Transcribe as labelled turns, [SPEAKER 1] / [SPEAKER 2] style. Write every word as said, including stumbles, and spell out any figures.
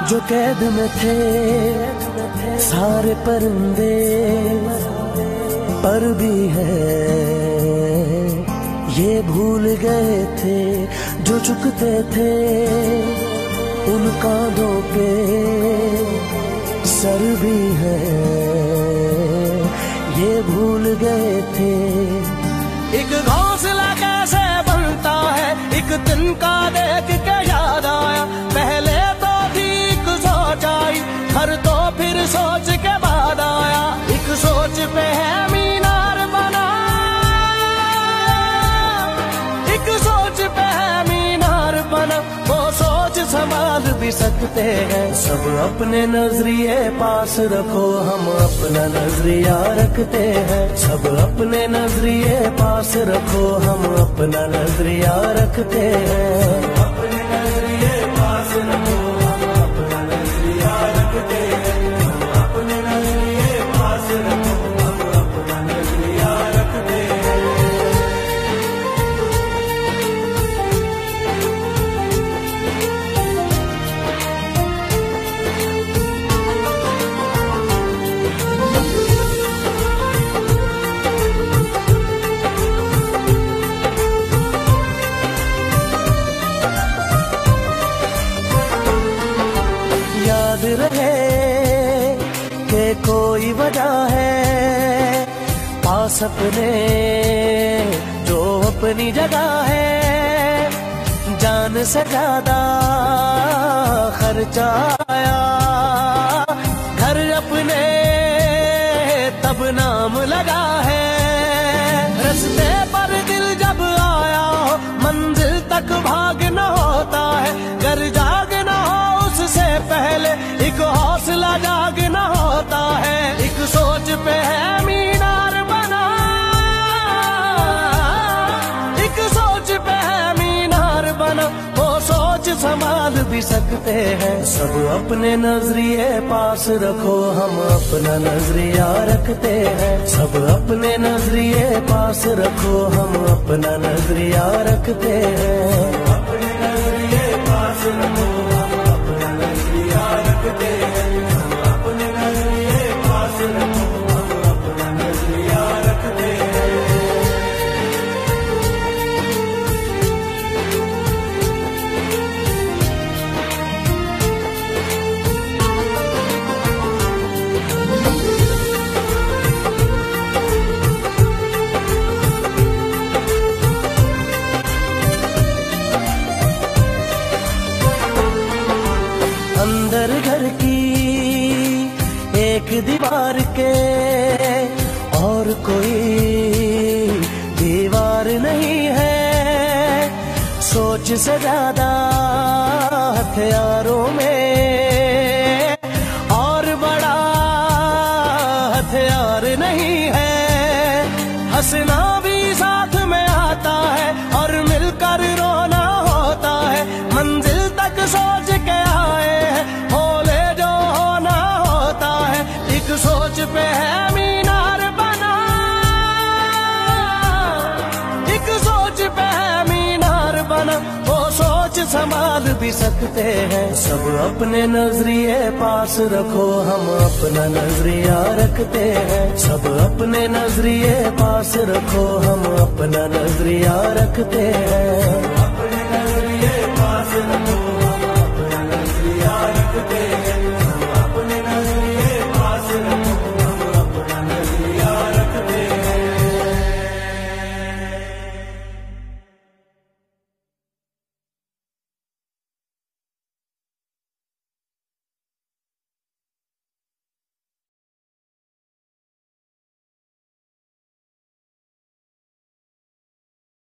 [SPEAKER 1] जो कैद में थे सारे परिंदे, पर भी है ये भूल गए थे जो झुकते थे उन कांधों पे सर भी है, ये भूल गए थे। एक घोंसला कैसे बनता है एक तिनका देख के याद आया, पहले तो थी एक सोच आई, हर तो फिर सोच के बाद आया। एक सोच पे है मीनार बना, एक सोच पे है मीनार बना, वो सोच संभाल भी सकते हैं। सब अपने नजरिए पास रखो, हम अपना नजरिया रखते हैं। सब अपने नजरिए पास रखो, हम अपना नजरिया रखते हैं। अपने नजरिए पास रखो, हम अपना नजरिया रखते हैं। हम अपने नजरिए पास रखो, हम अपना नजरिया रखते हैं। याद रहे कि कोई वजह है पास अपने जो अपनी जगह है, जान से ज्यादा खर्चा आया, घर अपने तब नाम लगा है। रस्ते पर दिल जब आया हो मंजिल तक भागना होता है, घर जागना हो उससे पहले एक हौसला जागना होता है। एक सोच पे है मीनार बना, एक सोच पे है मीनार बना, वो सोच संभाल भी सकते हैं। सब अपने नजरिए पास रखो, हम अपना नजरिया रखते हैं। सब अपने नजरिए पास रखो, हम अपना नजरिया रखते हैं। अपने नजरिए पास रखो, हम अपना नजरिया रखते हैं। हम अपने नजरिए पास रखो, हम अपना नजरिया रखते हैं। अंदर घर की एक दीवार के और कोई दीवार नहीं है, सोच से ज्यादा हथियारों में और बड़ा हथियार नहीं है। हंसना भी साथ में आता है और मिलकर रोना होता है, मंजिल तक सोच के आए हैं बोले जो होना होता है। एक सोच पे है मीनार बना, एक सोच पे है मीनार बना, वो सोच संभाल भी सकते हैं। सब अपने नजरिए पास रखो, हम अपना नजरिया रखते हैं। सब अपने नजरिए पास रखो, हम अपना नजरिया रखते हैं। अपने नजरिए पास रखो।